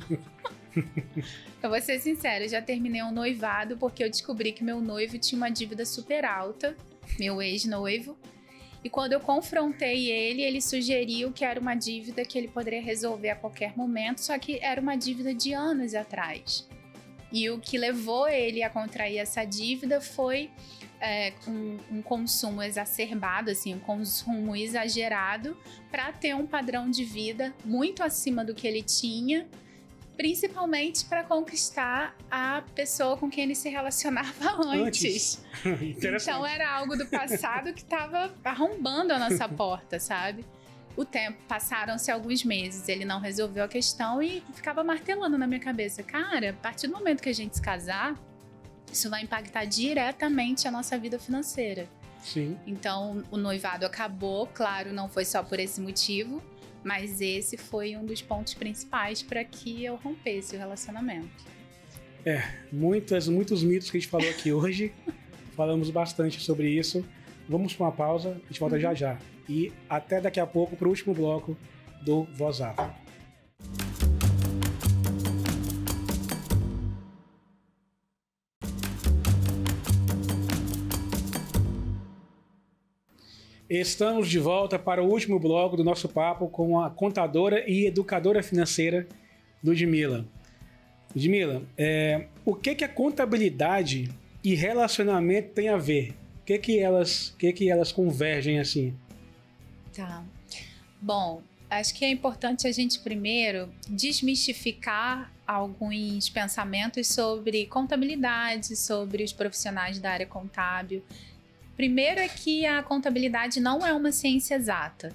Eu vou ser sincera, eu já terminei um noivado porque eu descobri que meu noivo tinha uma dívida super alta, meu ex-noivo. E quando eu confrontei ele, ele sugeriu que era uma dívida que ele poderia resolver a qualquer momento, só que era uma dívida de anos atrás. E o que levou ele a contrair essa dívida foi um consumo exacerbado, assim, um consumo exagerado para ter um padrão de vida muito acima do que ele tinha, principalmente para conquistar a pessoa com quem ele se relacionava antes. Então era algo do passado que estava arrombando a nossa porta, sabe? O tempo, passaram-se alguns meses, ele não resolveu a questão e ficava martelando na minha cabeça. Cara, a partir do momento que a gente se casar, isso vai impactar diretamente a nossa vida financeira. Sim. Então, o noivado acabou, claro, não foi só por esse motivo, mas esse foi um dos pontos principais para que eu rompesse o relacionamento. Muitos mitos que a gente falou aqui hoje. Falamos bastante sobre isso. Vamos para uma pausa, a gente volta já já. E até daqui a pouco para o último bloco do Voz Afro. Estamos de volta para o último bloco do nosso papo com a contadora e educadora financeira Ludmila. Ludmila, o que a contabilidade e relacionamento têm a ver? O que elas convergem assim? Tá. Bom, acho que é importante a gente primeiro desmistificar alguns pensamentos sobre contabilidade, sobre os profissionais da área contábil. Primeiro é que a contabilidade não é uma ciência exata,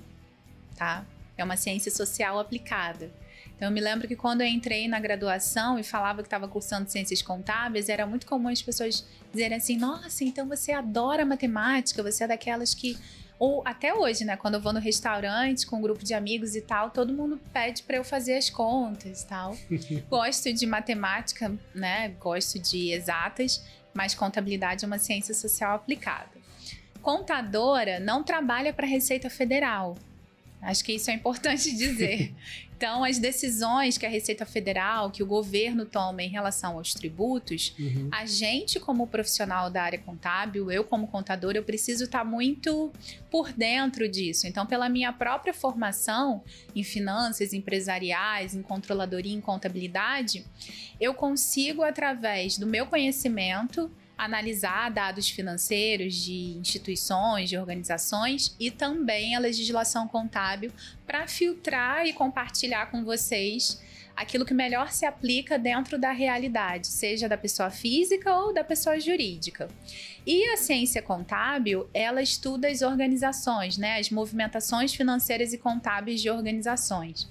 tá? É uma ciência social aplicada. Então, eu me lembro que quando eu entrei na graduação e falava que estava cursando ciências contábeis, era muito comum as pessoas dizerem assim, nossa, então você adora matemática, você é daquelas que... Ou até hoje, né? Quando eu vou no restaurante com um grupo de amigos e tal, todo mundo pede para eu fazer as contas e tal. Gosto de matemática, né? Gosto de exatas, mas contabilidade é uma ciência social aplicada. Contadora não trabalha para a Receita Federal. Acho que isso é importante dizer. Então, as decisões que a Receita Federal, que o governo toma em relação aos tributos, a gente, como profissional da área contábil, eu como contador, eu preciso estar muito por dentro disso. Então, pela minha própria formação em finanças empresariais, em controladoria, em contabilidade, eu consigo, através do meu conhecimento, analisar dados financeiros de instituições, de organizações e também a legislação contábil para filtrar e compartilhar com vocês aquilo que melhor se aplica dentro da realidade, seja da pessoa física ou da pessoa jurídica. E a ciência contábil, ela estuda as organizações, né, as movimentações financeiras e contábeis de organizações.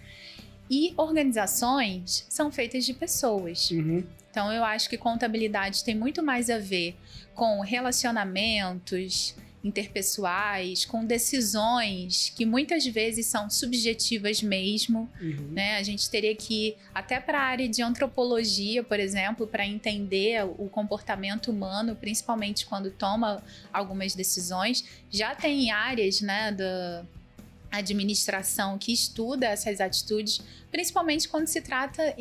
E organizações são feitas de pessoas. Então, eu acho que contabilidade tem muito mais a ver com relacionamentos interpessoais, com decisões que muitas vezes são subjetivas mesmo, né? A gente teria que ir até para a área de antropologia, por exemplo, para entender o comportamento humano, principalmente quando toma algumas decisões. Já tem áreas, né, da administração que estuda essas atitudes, principalmente quando se trata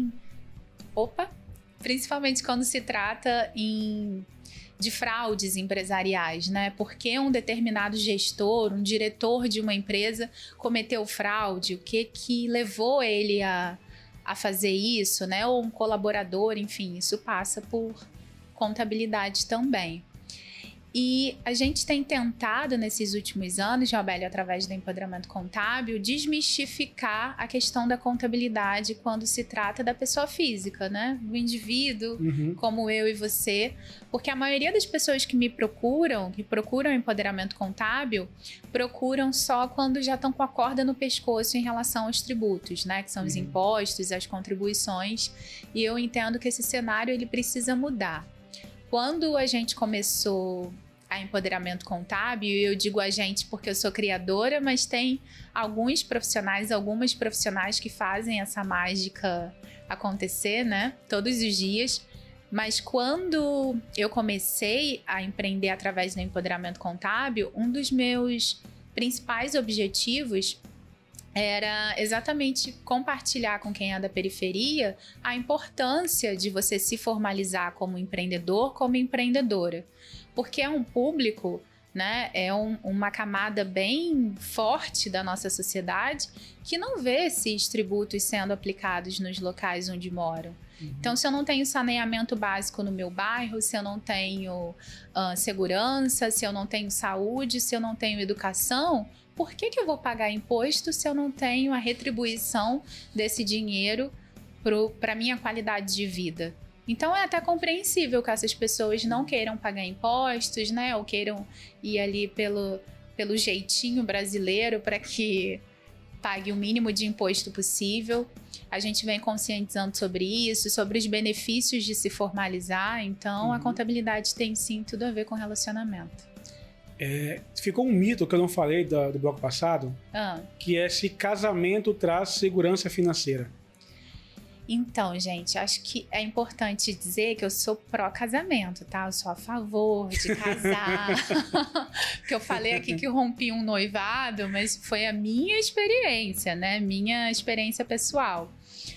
de fraudes empresariais, né? Porque um determinado gestor, um diretor de uma empresa cometeu fraude, o que levou ele a fazer isso, né? Ou um colaborador, enfim, isso passa por contabilidade também. E a gente tem tentado, nesses últimos anos, Robélia, através do empoderamento contábil, desmistificar a questão da contabilidade quando se trata da pessoa física, né? Do indivíduo, como eu e você. Porque a maioria das pessoas que me procuram, empoderamento contábil, procuram só quando já estão com a corda no pescoço em relação aos tributos, né? Que são os impostos, as contribuições. E eu entendo que esse cenário ele precisa mudar. Quando a gente começou a empoderamento contábil, eu digo a gente porque eu sou criadora, mas tem algumas profissionais que fazem essa mágica acontecer, né? Todos os dias. Mas quando eu comecei a empreender através do empoderamento contábil, um dos meus principais objetivos era exatamente compartilhar com quem é da periferia a importância de você se formalizar como empreendedor, como empreendedora. Porque é um público, né, uma camada bem forte da nossa sociedade que não vê esses tributos sendo aplicados nos locais onde moram. Então, se eu não tenho saneamento básico no meu bairro, se eu não tenho segurança, se eu não tenho saúde, se eu não tenho educação, por que eu vou pagar imposto se eu não tenho a retribuição desse dinheiro para a minha qualidade de vida? Então, é até compreensível que essas pessoas não queiram pagar impostos, né? Ou queiram ir ali pelo jeitinho brasileiro para que pague o mínimo de imposto possível. A gente vem conscientizando sobre isso, sobre os benefícios de se formalizar. Então, a contabilidade tem sim tudo a ver com relacionamento. Ficou um mito que eu não falei do bloco passado, que é se casamento traz segurança financeira. Então, gente, acho que é importante dizer que eu sou pró-casamento, tá? Eu sou a favor de casar. Porque eu falei aqui que eu rompi um noivado, mas foi a minha experiência, né? Minha experiência pessoal.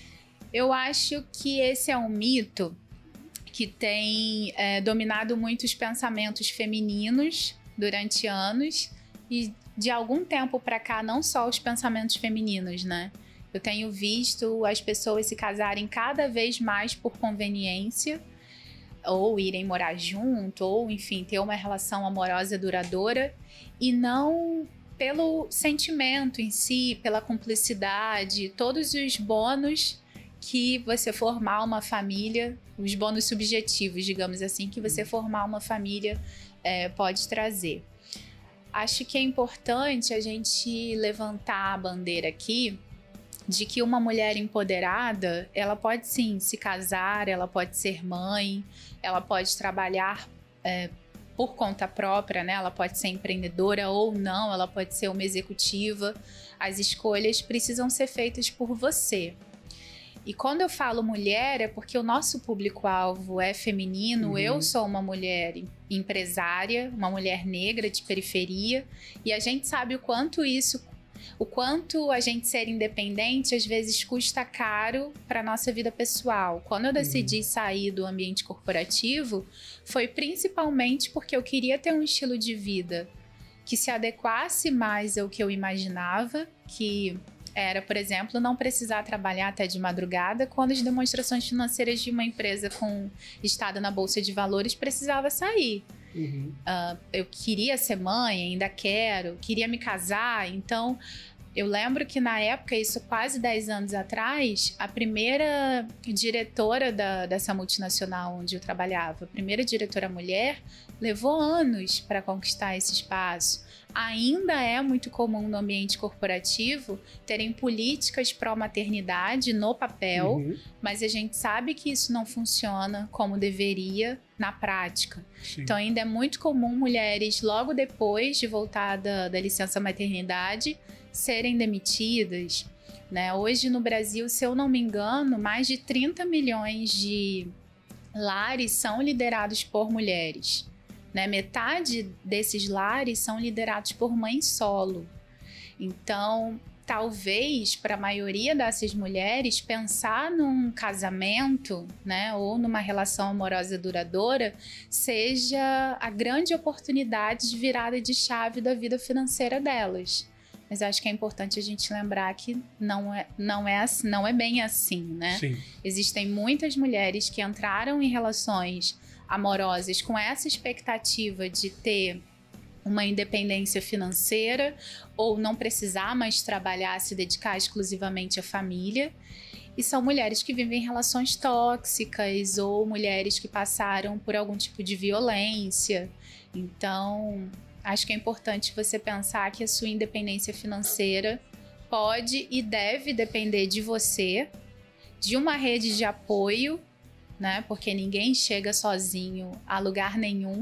Eu acho que esse é um mito que tem dominado muitos pensamentos femininos durante anos e de algum tempo para cá, não só os pensamentos femininos, né? Eu tenho visto as pessoas se casarem cada vez mais por conveniência, ou irem morar junto, ou enfim, ter uma relação amorosa duradoura, e não pelo sentimento em si, pela cumplicidade, todos os bônus que você formar uma família, os bônus subjetivos, digamos assim, que você formar uma família pode trazer. Acho que é importante a gente levantar a bandeira aqui de que uma mulher empoderada, ela pode sim se casar, ela pode ser mãe, ela pode trabalhar por conta própria, né? Ela pode ser empreendedora ou não, ela pode ser uma executiva. As escolhas precisam ser feitas por você. E quando eu falo mulher, é porque o nosso público-alvo é feminino. Eu sou uma mulher empresária, uma mulher negra de periferia, e a gente sabe o quanto a gente ser independente às vezes custa caro para nossa vida pessoal. Quando eu decidi sair do ambiente corporativo, foi principalmente porque eu queria ter um estilo de vida que se adequasse mais ao que eu imaginava, que era, por exemplo, não precisar trabalhar até de madrugada quando as demonstrações financeiras de uma empresa listada na Bolsa de Valores precisava sair. Eu queria ser mãe, ainda queria me casar. Então, eu lembro que na época, isso quase 10 anos atrás, a primeira diretora dessa multinacional onde eu trabalhava, a primeira diretora mulher, levou anos para conquistar esse espaço. Ainda é muito comum no ambiente corporativo terem políticas pró-maternidade no papel, mas a gente sabe que isso não funciona como deveria na prática. Sim. Então ainda é muito comum mulheres, logo depois de voltar da licença maternidade, serem demitidas, né? Hoje no Brasil, se eu não me engano, mais de 30 milhões de lares são liderados por mulheres. Né? Metade desses lares são liderados por mães solo. Então, talvez para a maioria dessas mulheres, pensar num casamento, né, ou numa relação amorosa duradoura seja a grande oportunidade de virada de chave da vida financeira delas. Mas acho que é importante a gente lembrar que não é bem assim, né? Sim. Existem muitas mulheres que entraram em relações amorosas com essa expectativa de ter uma independência financeira ou não precisar mais trabalhar, se dedicar exclusivamente à família. E são mulheres que vivem relações tóxicas ou mulheres que passaram por algum tipo de violência. Então, acho que é importante você pensar que a sua independência financeira pode e deve depender de você, de uma rede de apoio, né? Porque ninguém chega sozinho a lugar nenhum.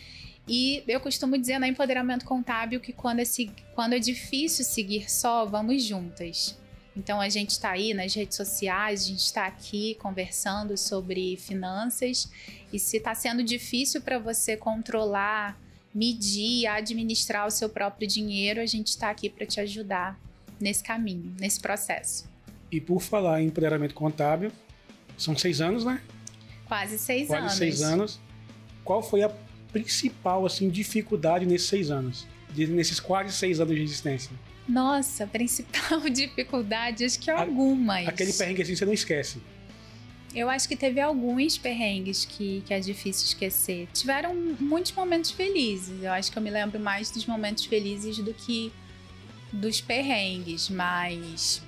E eu costumo dizer no Empoderamento Contábil que quando é difícil seguir só, vamos juntas. Então a gente está aí nas redes sociais, a gente está aqui conversando sobre finanças, e se está sendo difícil para você controlar, medir, administrar o seu próprio dinheiro, a gente está aqui para te ajudar nesse caminho, nesse processo. E por falar em empoderamento contábil, são 6 anos, né? Quase 6 anos. Quase 6 anos. Qual foi a principal assim, dificuldade nesses 6 anos? Nesses quase 6 anos de existência? Nossa, a principal dificuldade, acho que algumas. Aquele perrengue assim você não esquece. Eu acho que teve alguns perrengues que é difícil esquecer. Tiveram muitos momentos felizes. Eu acho que eu me lembro mais dos momentos felizes do que dos perrengues. Mas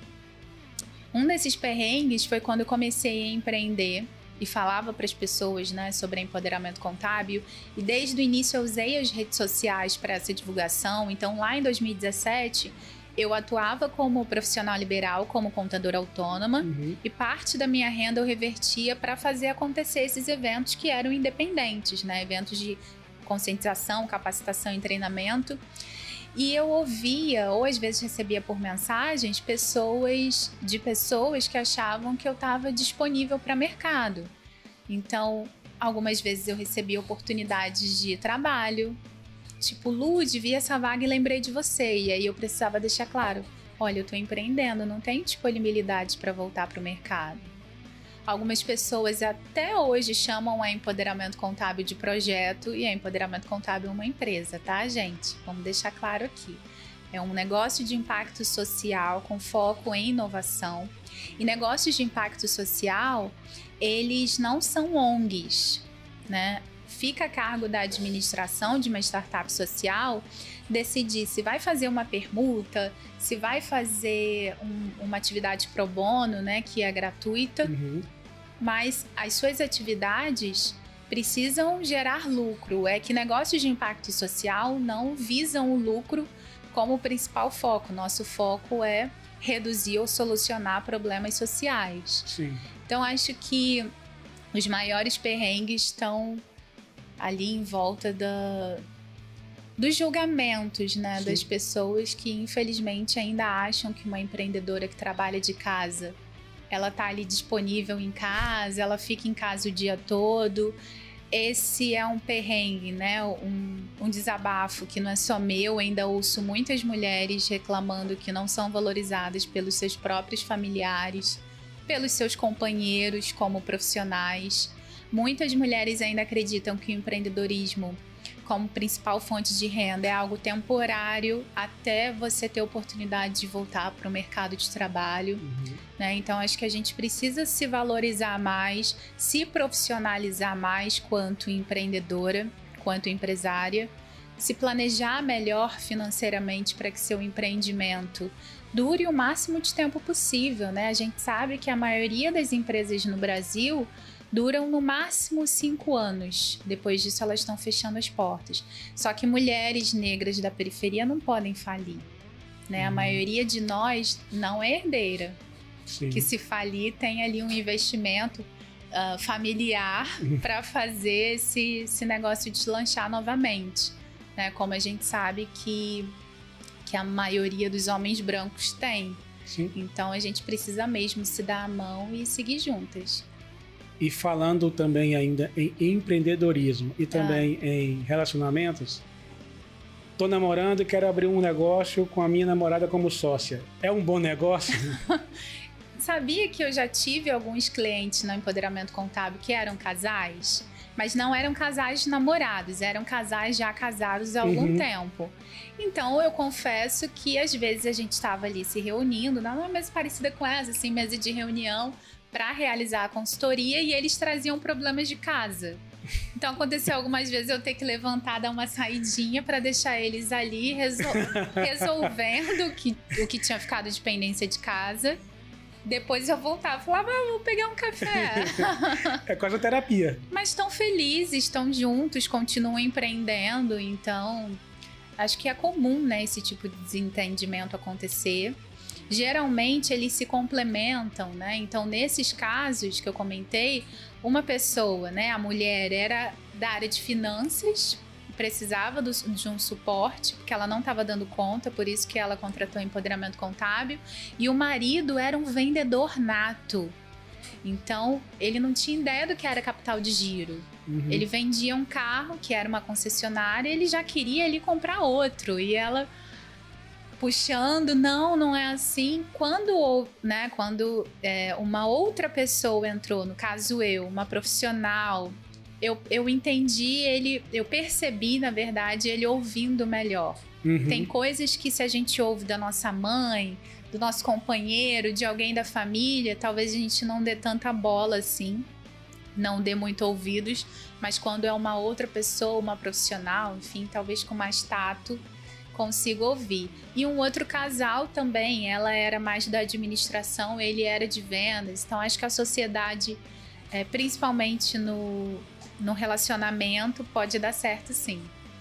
um desses perrengues foi quando eu comecei a empreender e falava para as pessoas, né, sobre empoderamento contábil. E desde o início eu usei as redes sociais para essa divulgação. Então, lá em 2017, eu atuava como profissional liberal, como contadora autônoma, e parte da minha renda eu revertia para fazer acontecer esses eventos que eram independentes, né, eventos de conscientização, capacitação e treinamento. E eu ouvia, ou às vezes recebia por mensagens, pessoas que achavam que eu estava disponível para mercado. Então, algumas vezes eu recebia oportunidades de trabalho, tipo, Lud, vi essa vaga e lembrei de você. E aí eu precisava deixar claro, olha, eu estou empreendendo, não tenho disponibilidade para voltar para o mercado. Algumas pessoas até hoje chamam a empoderamento contábil de projeto e a empoderamento contábil uma empresa, tá, gente? Vamos deixar claro aqui. É um negócio de impacto social com foco em inovação. E negócios de impacto social, eles não são ONGs, né? Fica a cargo da administração de uma startup social decidir se vai fazer uma permuta, se vai fazer uma atividade pro bono, né, que é gratuita, mas as suas atividades precisam gerar lucro. É que negócios de impacto social não visam o lucro como principal foco. Nosso foco é reduzir ou solucionar problemas sociais. Sim. Então, acho que os maiores perrengues estão ali em volta dos julgamentos, né, das pessoas que infelizmente ainda acham que uma empreendedora que trabalha de casa, ela tá ali disponível em casa, ela fica em casa o dia todo. Esse é um perrengue, né, um desabafo que não é só meu. Ainda ouço muitas mulheres reclamando que não são valorizadas pelos seus próprios familiares, pelos seus companheiros como profissionais. Muitas mulheres ainda acreditam que o empreendedorismo como principal fonte de renda é algo temporário até você ter oportunidade de voltar para o mercado de trabalho, né? Então, acho que a gente precisa se valorizar mais, se profissionalizar mais quanto empreendedora, quanto empresária, se planejar melhor financeiramente para que seu empreendimento dure o máximo de tempo possível, né? A gente sabe que a maioria das empresas no Brasil duram no máximo 5 anos. Depois disso, elas estão fechando as portas. Só que mulheres negras da periferia não podem falir, né? A maioria de nós não é herdeira. Sim. Que se falir, tem ali um investimento familiar para fazer esse negócio deslanchar novamente, né? Como a gente sabe que a maioria dos homens brancos tem. Sim. Então, a gente precisa mesmo se dar a mão e seguir juntas. E falando também ainda em empreendedorismo e também em relacionamentos, tô namorando e quero abrir um negócio com a minha namorada como sócia. É um bom negócio? Sabia que eu já tive alguns clientes no Empoderamento Contábil que eram casais, mas não eram casais namorados, eram casais já casados há algum tempo. Então, eu confesso que às vezes a gente estava ali se reunindo, numa mesa parecida com essa, assim, mesa de reunião, para realizar a consultoria, e eles traziam problemas de casa. Então aconteceu algumas vezes eu ter que levantar, dar uma saidinha para deixar eles ali resolvendo o que tinha ficado de pendência de casa. Depois eu voltava e falava, vou pegar um café. É quase uma terapia. Mas estão felizes, estão juntos, continuam empreendendo. Então, acho que é comum, né, esse tipo de desentendimento acontecer. Geralmente, eles se complementam, né? Então, nesses casos que eu comentei, uma pessoa, né, a mulher era da área de finanças, precisava de um suporte, porque ela não estava dando conta, por isso que ela contratou empoderamento contábil, e o marido era um vendedor nato. Então, ele não tinha ideia do que era capital de giro. Uhum. Ele vendia um carro, que era uma concessionária, e ele já queria ali comprar outro, e ela puxando, não é assim. Quando uma outra pessoa entrou, no caso uma profissional, eu entendi ele, eu percebi, na verdade, ele ouvindo melhor. Uhum. Tem coisas que se a gente ouve da nossa mãe, do nosso companheiro, de alguém da família, talvez a gente não dê tanta bola assim, não dê muito ouvidos, mas quando é uma outra pessoa, uma profissional, enfim, talvez com mais tato, consigo ouvir. E um outro casal também, ela era mais da administração, ele era de vendas, então acho que a sociedade, principalmente no relacionamento, pode dar certo, sim.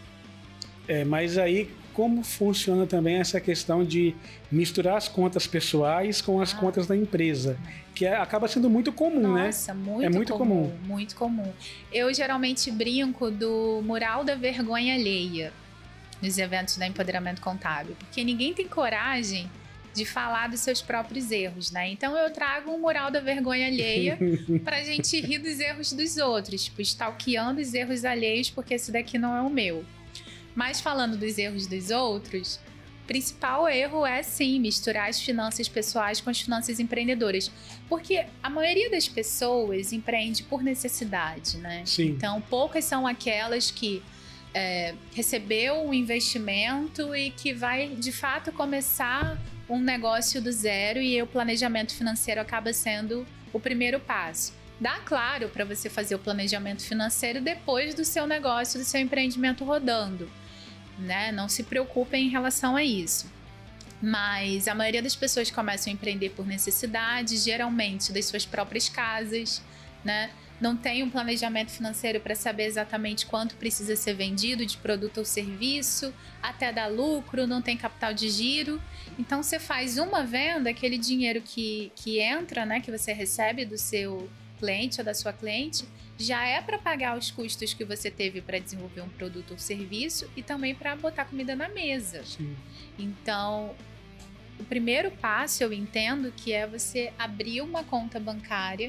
Mas aí, como funciona também essa questão de misturar as contas pessoais com as contas da empresa? Que acaba sendo muito comum, né? Nossa, muito comum. Muito comum. Eu geralmente brinco do mural da vergonha alheia nos eventos da Empoderamento Contábil, porque ninguém tem coragem de falar dos seus próprios erros, né? Então eu trago um mural da vergonha alheia pra gente rir dos erros dos outros, tipo, stalkeando os erros alheios, porque esse daqui não é o meu. Mas falando dos erros dos outros, o principal erro é, sim, misturar as finanças pessoais com as finanças empreendedoras. Porque a maioria das pessoas empreende por necessidade, né? Sim. Então, poucas são aquelas que recebeu um investimento e que vai, de fato, começar um negócio do zero, e o planejamento financeiro acaba sendo o primeiro passo. Dá, claro, para você fazer o planejamento financeiro depois do seu negócio, do seu empreendimento rodando, né? Não se preocupem em relação a isso. Mas a maioria das pessoas começam a empreender por necessidade, geralmente das suas próprias casas, né? Não tem um planejamento financeiro para saber exatamente quanto precisa ser vendido de produto ou serviço, até dar lucro, não tem capital de giro. Então, você faz uma venda, aquele dinheiro que entra, né, que você recebe do seu cliente ou da sua cliente, já é para pagar os custos que você teve para desenvolver um produto ou serviço e também para botar comida na mesa. Sim. Então, o primeiro passo, eu entendo, que é você abrir uma conta bancária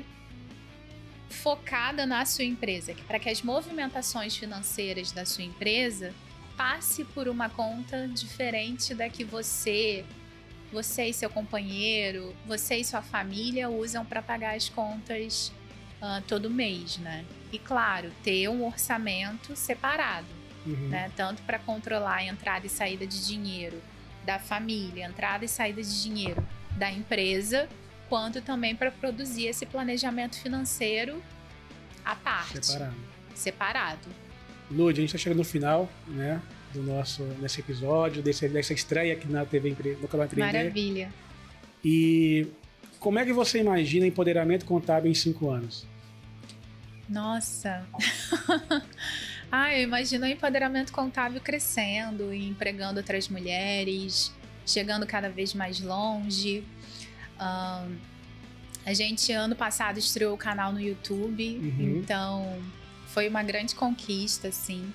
focada na sua empresa, para que as movimentações financeiras da sua empresa passe por uma conta diferente da que você e seu companheiro, você e sua família usam para pagar as contas todo mês, né? E claro, ter um orçamento separado, né? Tanto para controlar a entrada e saída de dinheiro da família, entrada e saída de dinheiro da empresa, quanto também para produzir esse planejamento financeiro à parte. Separado. Lud, a gente está chegando no final, né, nesse episódio, dessa estreia aqui na TV no canal Empreender. Maravilha. E como é que você imagina empoderamento contábil em 5 anos? Nossa! Eu imagino o empoderamento contábil crescendo e empregando outras mulheres, chegando cada vez mais longe. A gente, ano passado, estreou o canal no YouTube, então foi uma grande conquista, assim.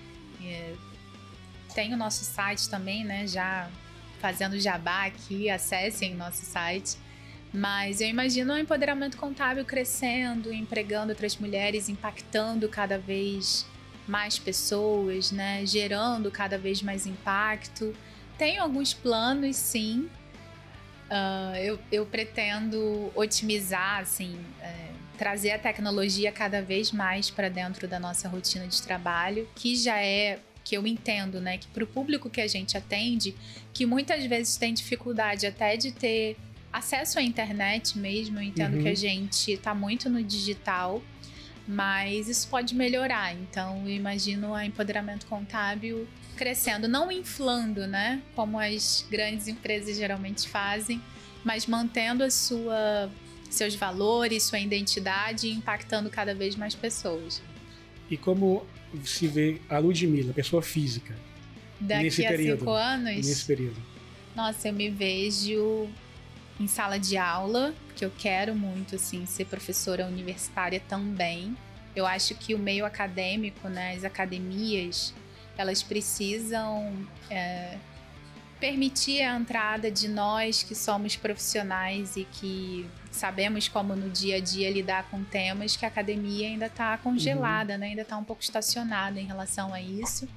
Tem o nosso site também, né? Já fazendo jabá aqui, acessem o nosso site. Mas eu imagino o empoderamento contábil crescendo, empregando outras mulheres, impactando cada vez mais pessoas, né? Gerando cada vez mais impacto. Tenho alguns planos, sim. Eu pretendo otimizar, assim, trazer a tecnologia cada vez mais para dentro da nossa rotina de trabalho, que já é, que eu entendo, né, que para o público que a gente atende, que muitas vezes tem dificuldade até de ter acesso à internet mesmo, eu entendo que a gente está muito no digital, mas isso pode melhorar. Então, eu imagino a Empoderamento Contábil crescendo, não inflando, né, como as grandes empresas geralmente fazem, mas mantendo seus valores, sua identidade e impactando cada vez mais pessoas. E como se vê a Ludmila, pessoa física, daqui a 5 anos? Nesse período. Nossa, eu me vejo em sala de aula, que eu quero muito, assim, ser professora universitária também. Eu acho que o meio acadêmico, né, as academias, elas precisam permitir a entrada de nós que somos profissionais e que sabemos como no dia a dia lidar com temas, que a academia ainda está congelada, né, ainda está um pouco estacionada em relação a isso.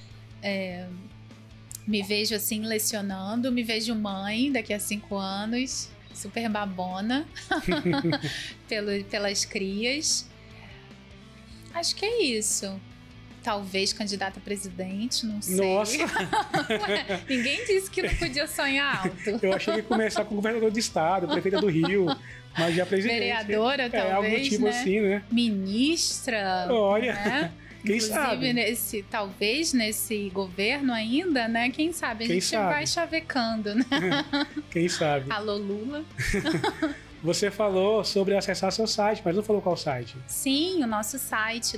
Me vejo assim lecionando, me vejo mãe daqui a 5 anos, super babona pelas crias. Acho que é isso. Talvez candidata a presidente, não sei. Nossa! Ué, ninguém disse que não podia sonhar alto. Eu achei que ia começar com governador de estado, prefeita do Rio, mas já presidente. Vereadora, talvez, algo tipo, né? assim, né? Ministra. Olha, né? Quem Inclusive, sabe? Talvez nesse governo ainda, né? Quem sabe? A gente vai chavecando, né? Quem sabe? Alô, Lula. Você falou sobre acessar seu site, mas não falou qual site. Sim, o nosso site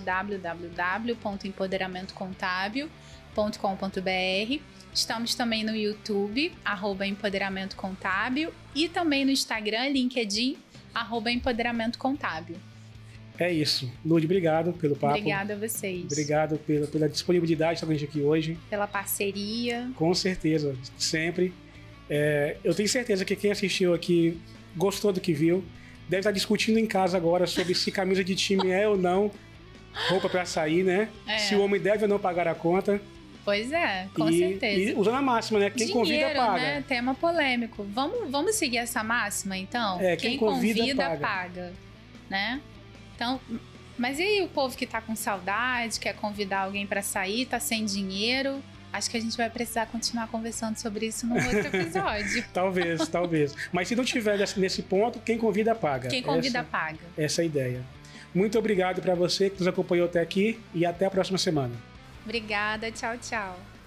www.empoderamentocontábil.com.br. Estamos também no YouTube, @empoderamentocontábil, e também no Instagram, LinkedIn, @empoderamentocontábil. É isso. Lud, obrigado pelo papo. Obrigada a vocês. Obrigado pela disponibilidade de estar com a gente aqui hoje. Pela parceria. Com certeza, sempre. Eu tenho certeza que quem assistiu aqui gostou do que viu. Deve estar discutindo em casa agora sobre se camisa de time é ou não roupa para sair, né? Se o homem deve ou não pagar a conta. Pois é, com certeza. E usando a máxima, né? Quem convida, paga. Né? Tema polêmico. Vamos seguir essa máxima, então? Quem convida paga. Né? Então, mas e aí o povo que tá com saudade, quer convidar alguém para sair, tá sem dinheiro? Acho que a gente vai precisar continuar conversando sobre isso num outro episódio. Talvez. Mas se não tiver nesse ponto, quem convida, paga. Quem convida, paga. Essa é a ideia. Muito obrigado para você que nos acompanhou até aqui e até a próxima semana. Obrigada, tchau, tchau.